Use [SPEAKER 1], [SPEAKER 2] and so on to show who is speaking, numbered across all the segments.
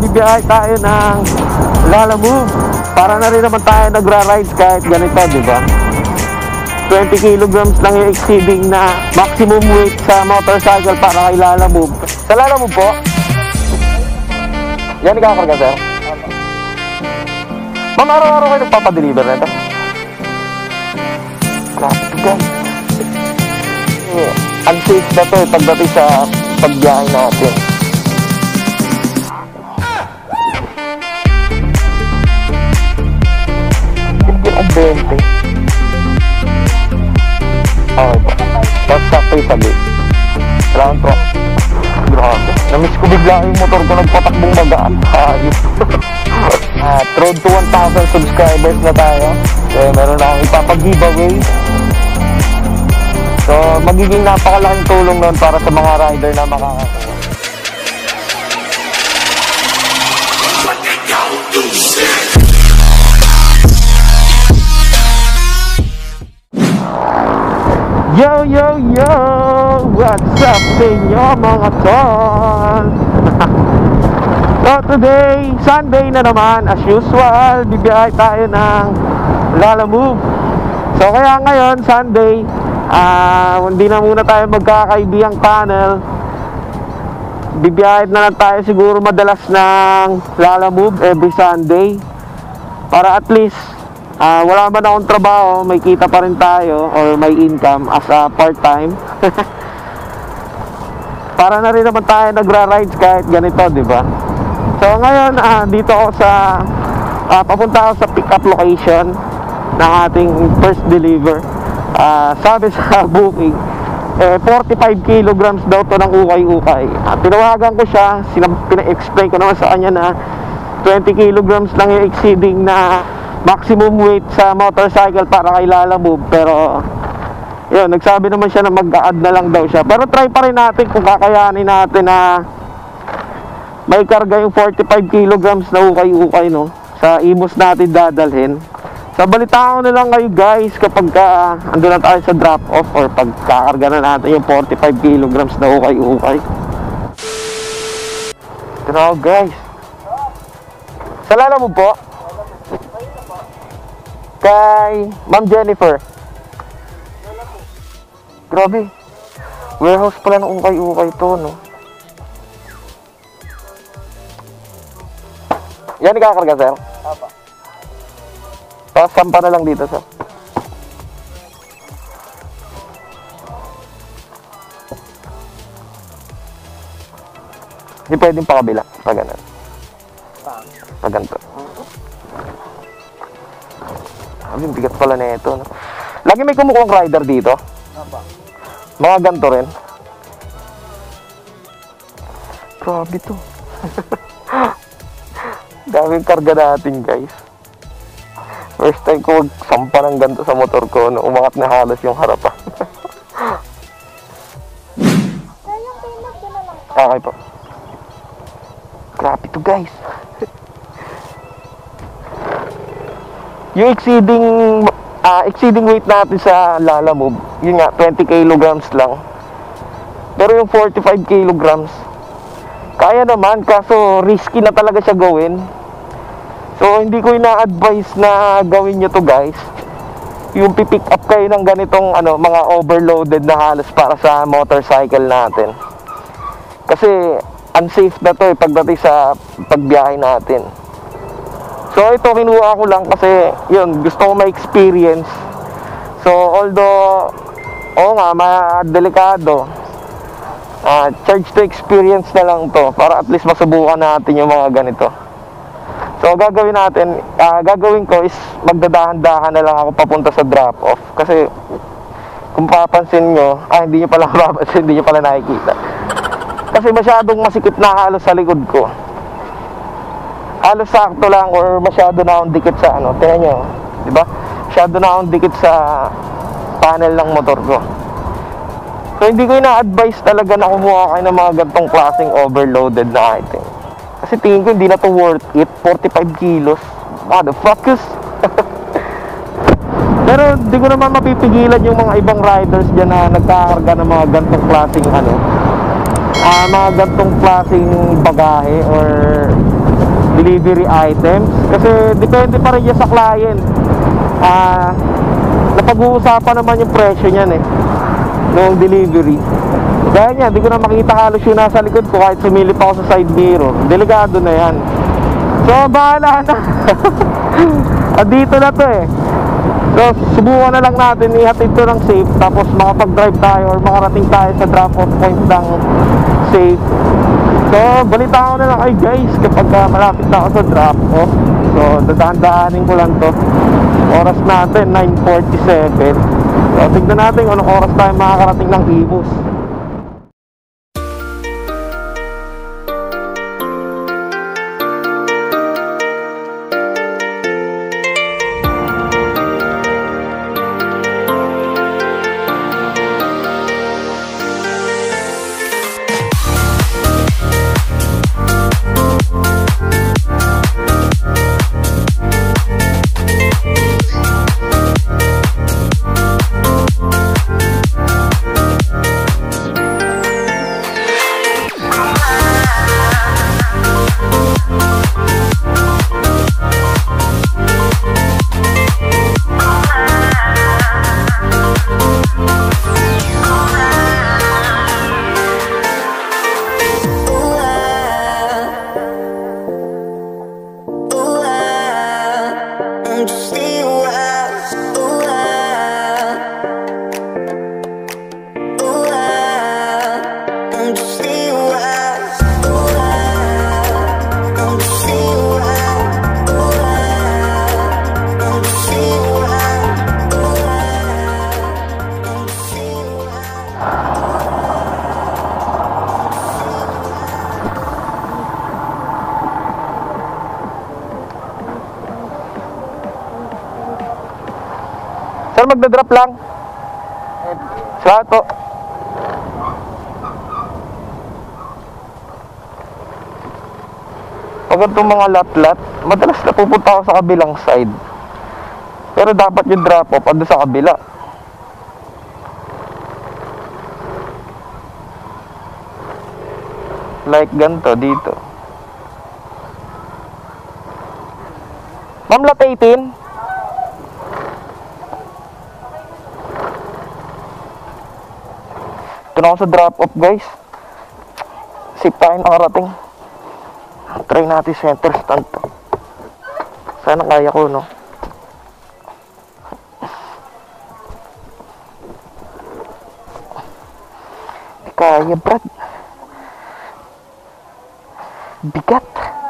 [SPEAKER 1] bibiyahe tayo ng Lalamove. Para na rin naman tayo nagra-rides kahit ganito, di ba? 20 kilograms lang yung exceeding na maximum weight sa motorcycle para kay Lalamove. Sa Lalamove po? Yan ikakarga, sir? Ma'am, araw-araw kayo nagpapadeliver na ito? Grabe, guys. Unsafe na to pagdating sa pagbiyahe natin. Yung ang 20. Okay po. Tapos sakto yung sabi. Salamat po. Grabe. Namiss ko bigla yung motor ko nagpatakbong magaan. Ayos. At road to 1,000 subscribers na tayo. So, meron na akong ipapag-giveaway. So, magiging napakalaking tulong nun para sa mga rider na makakasama. Yo, yo, yo! What's up sa inyo mga tol? So today, Sunday na naman, as usual, bibiyahe tayo ng Lalamove. So kaya ngayon, Sunday, hindi na muna tayo magkakaibihang tunnel. Bibiyahe na lang tayo siguro madalas ng Lalamove every Sunday. Para at least, wala man akong trabaho, may kita pa rin tayo or may income as a part-time. Para na rin naman tayo nagra-rides kahit ganito, di ba? So ngayon, dito ako sa papunta ako sa pick-up location ng ating first deliver. Sabi sa booking, 45 kilograms daw to ng ukay-ukay. Tinawagan ko siya, pina-explain ko naman sa kanya na 20 kilograms lang yung exceeding na maximum weight sa motorcycle para kay Lalamove. Pero yun, nagsabi naman siya na mag-a-add na lang daw siya. Pero try pa rin natin kung kakayanin natin na may karga yung 45 kilograms na ukay-ukay, no? Sa imos natin dadalhin. So balitaan ko na lang kayo guys kapag ando na tayo sa drop off or pagkakarga na natin yung 45 kilograms na ukay-ukay. Pero guys, sa Lalamove po kay Ma'am Jennifer. Grabe, warehouse pala ng ukay-ukay to, no? Yan ikakarga, sir? Apa. Tapos sampa na lang dito, sir. Hindi pwedeng pakabila. Pag ganun. Pag ganito. Ang bigat pala na ito, no? Lagi may kumukuha rider dito. Apa. Mga ganito rin. Grabe to. Daming karga natin guys. First time ko magsampa ng ganito sa motor ko, no? Umangat na halos yung harapan. Okay po. Grabe to guys. Yung exceeding weight natin sa Lalamove, yun nga 20 kilograms lang. Pero yung 45 kilograms kaya naman, kaso risky na talaga siya gawin. So hindi ko ina-advise na gawin nyo to guys. Yung pipick up kayo ng ganitong mga overloaded na halos para sa motorcycle natin. Kasi unsafe na to pagdating sa pagbiyahe natin. So ito kinuha ko lang kasi yun, gusto ko ma-experience. So although delikado, charge to experience na lang to para at least masubukan natin yung mga ganito. So gagawin ko is magdadahan-dahan na lang ako papunta sa drop off. Kasi kung papansin nyo, hindi nyo pala mapapansin, hindi nyo pala nakikita. Kasi masyadong masikip na halos sa likod ko. Halos sakto lang or masyado na akong dikit sa tingnan nyo, diba? Masyado na akong dikit sa panel ng motor ko. So hindi ko ina-advise talaga na kumuha kayo ng mga gantong klaseng overloaded na item. Kasi tingin ko hindi na to worth it. 45 kilos. Motherfuckers. Pero hindi ko naman mapipigilan yung mga ibang riders dyan na nagkakarga ng mga gantong klaseng mga gantong klaseng bagahe or delivery items. Kasi depende pa rin yan sa client. Napag-uusapan naman yung presyo niyan eh, noong delivery. Gaya niya, hindi ko na makita halos yung nasa likod ko kahit sumilip ako sa side mirror. Delikado na yan. So, bahala na. Dito na to eh. So, subukan na lang natin ihatid to ng safe, tapos makapag-drive tayo or makarating tayo sa drop-off point ng safe. So, balita ko na lang kayo guys kapag malapit na ako sa drop-off. So, dadaan-daanin ko lang to. Oras natin, 9:47. So, tignan natin kung anong oras tayo makakarating ng Imus. Sir, magdadrop lang. Salamat po. Pag itong mga lot-lot, madalas na pupunta ako sa kabilang side. Pero dapat yung drop off ando sa kabila. Like ganito dito. Ma'am, lot 18. Ito na ako sa drop off guys. Safe tayo nakarating. Try natin center stand. Sana kaya ko, no? Hindi kaya, Brad. Bigat.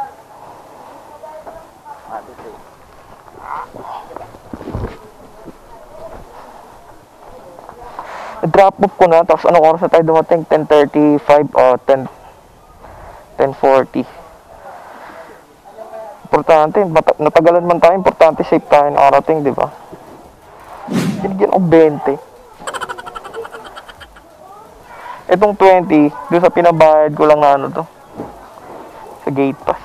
[SPEAKER 1] Drop off ko na, tapos anong oras na tayo dumating? 10:35 o 10:40. Importante, natagalan man tayo, importante safe tayo nakarating, di ba? Binigyan ako 20. Itong 20, doon sa pinabayad ko lang na ano to, sa gate pass.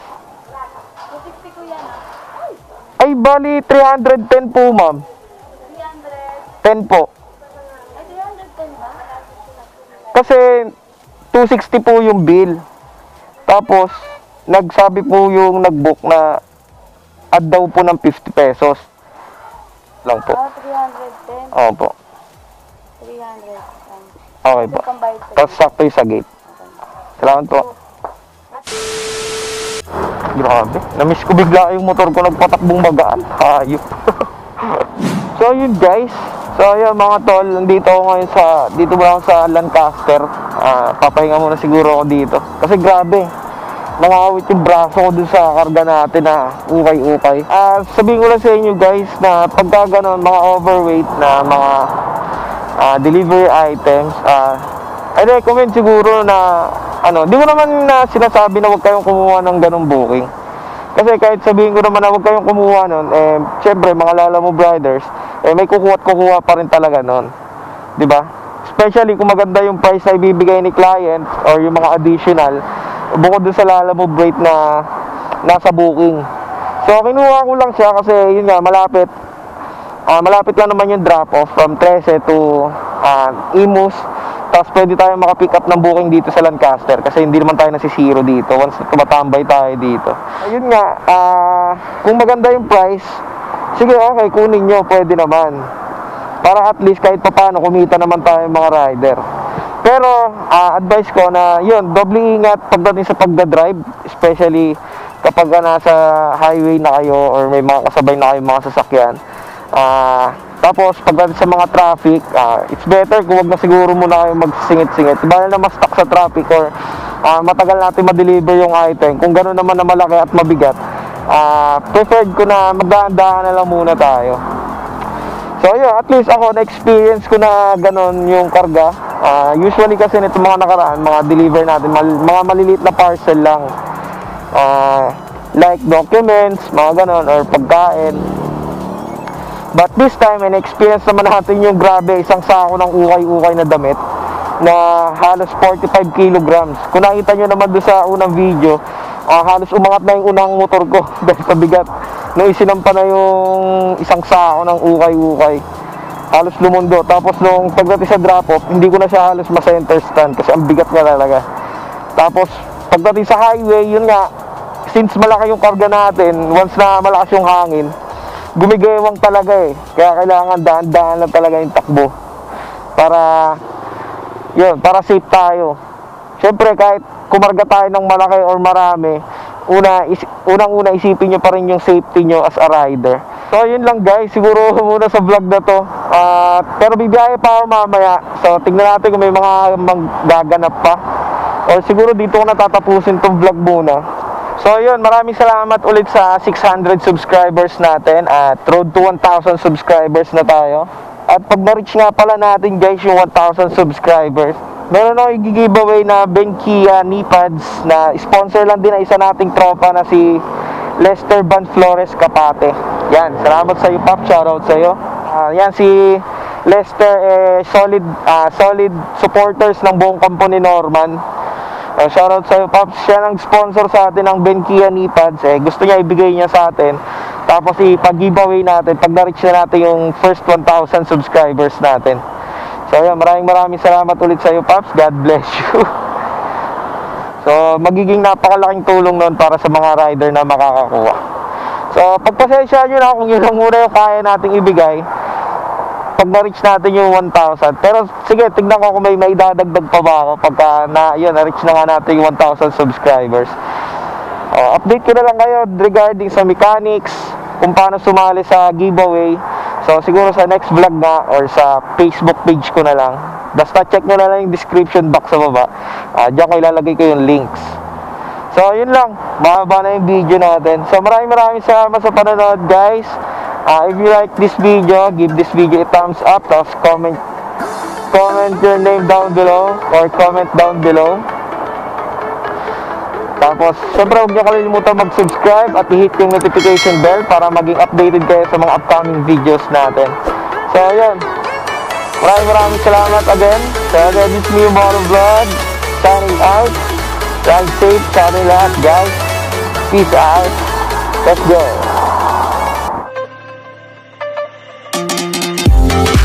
[SPEAKER 1] Ay, bali 310 po, ma'am. 10 po. Kasi 260 po yung bill. Tapos nagsabi po yung nagbook na add daw po ng 50 pesos lang po.
[SPEAKER 2] 310.
[SPEAKER 1] Opo.
[SPEAKER 2] 300.
[SPEAKER 1] Okay po. Tapos sakto yung sa gate. Salamat po. Grabe. Namiss ko bigla yung motor ko nagpatakbong magaan. Hayop. So yun guys. So yun mga tol, nandito ako ngayon dito ba ako sa Lancaster. Papahinga muna siguro ako dito. Kasi grabe, nangawit yung braso ko dun sa karga natin na ukay-ukay. Sabihin ko lang sa inyo guys na pagka ganon, mga overweight na mga delivery items, I recommend siguro na di ko naman na sinasabi na huwag kayong kumuha ng ganong booking. Kasi kahit sabihin ko naman na huwag kayong kumuha nun, syempre mga Lalamove riders, may kukuha at kukuha pa rin talaga nun, di ba? Especially kung maganda yung price na ibibigay ni client or yung mga additional bukod dun sa Lalamove rate na nasa booking. So kinuha ko lang siya kasi yun nga, malapit lang naman yung drop off from 13 to Imus. Tapos pwede tayo makapick up ng booking dito sa Lancaster kasi hindi naman tayo nasisiro dito once tumatambay tayo dito. Ayun nga, kung maganda yung price, sige, okay, kunin nyo, pwede naman. Para at least kahit papaano kumita naman tayo mga rider. Pero advice ko na yun, doble ingat pagdating sa pagdadrive, especially kapag nasa highway na kayo or may mga kasabay na kayo mga sasakyan. Tapos pagdating sa mga traffic, it's better kung wag na siguro muna kayo magsingit-singit. Iba na ma-stuck sa traffic or matagal natin ma-deliver yung item. Kung gano'n naman na malaki at mabigat, preferred ko na magdaan-daan na lang muna tayo. So yun, at least ako na-experience ko na gano'n yung karga. Usually kasi nito mga nakaraan, mga deliver natin, mga maliliit na parcel lang. Like documents, mga gano'n, or pagkain. But this time, in-experience naman natin yung grabe, isang sako ng ukay-ukay na damit na halos 45 kilograms. Kung nakita nyo naman doon sa unang video, halos umangat na yung unang motor ko dahil sa bigat. Nung isinampa na yung isang sako ng ukay-ukay, halos lumundo. Tapos nung pagdating sa drop-off, hindi ko na siya halos ma-center stand kasi ang bigat niya talaga. Tapos pagdating sa highway, yun nga, since malaki yung karga natin, once na malakas yung hangin, gumigewang talaga eh. Kaya kailangan daan-daan lang talaga yung takbo. Para, yun, para safe tayo. Siyempre, kahit kumarga tayo ng malaki or marami, unang-una isipin nyo pa rin yung safety nyo as a rider. So, yun lang guys. Siguro muna sa vlog na to. Pero bibiyahe pa ako mamaya. So, tignan natin kung may mga magaganap pa. Or siguro dito ko natatapusin tong vlog muna. So yun, maraming salamat ulit sa 600 subscribers natin at road to 1,000 subscribers na tayo. At pag na-reach nga pala natin guys yung 1,000 subscribers, meron ako i-giveaway na Benkia knee pads na sponsor lang din na isa nating tropa na si Lester Van Flores Capate. Yan, salamat sa iyo Pop, shoutout sa iyo. Yan si Lester, solid supporters ng buong kampo ni Norman. Shoutout sa iyo, Pops. Siya nang sponsor sa atin ng Benkia knee pads. Gusto niya ibigay niya sa atin. Tapos ipag-giveaway natin pag na-reach na natin yung first 1,000 subscribers natin. So yun, maraming salamat ulit sa iyo, Pops. God bless you. So magiging napakalaking tulong nun para sa mga rider na makakakuha. So pagpasensya nyo na kung yun lang muna yung kaya nating ibigay pag na-reach natin yung 1,000. Pero sige, tignan ko kung may maidadagdag pa ba ako pagka na-reach na nga natin yung 1,000 subscribers. Update ko na lang kayo regarding sa mechanics, kung paano sumali sa giveaway. So siguro sa next vlog na or sa Facebook page ko na lang. Basta check nyo na lang yung description box sa baba. Diyan ko ilalagay ko yung links. So yun lang, mahaba na yung video natin. So maraming salamat sa panonood guys. If you like this video, give this video a thumbs up. Tapos comment your name down below or comment down below. Tapos syempre huwag nyo kalimutan mag-subscribe at i-hit yung notification bell para maging updated kayo sa mga upcoming videos natin. So yun, maraming salamat again. So again, this is me, Moro Vlog, signing out. Ride safe sa ating lahat guys. Peace out. Let's go.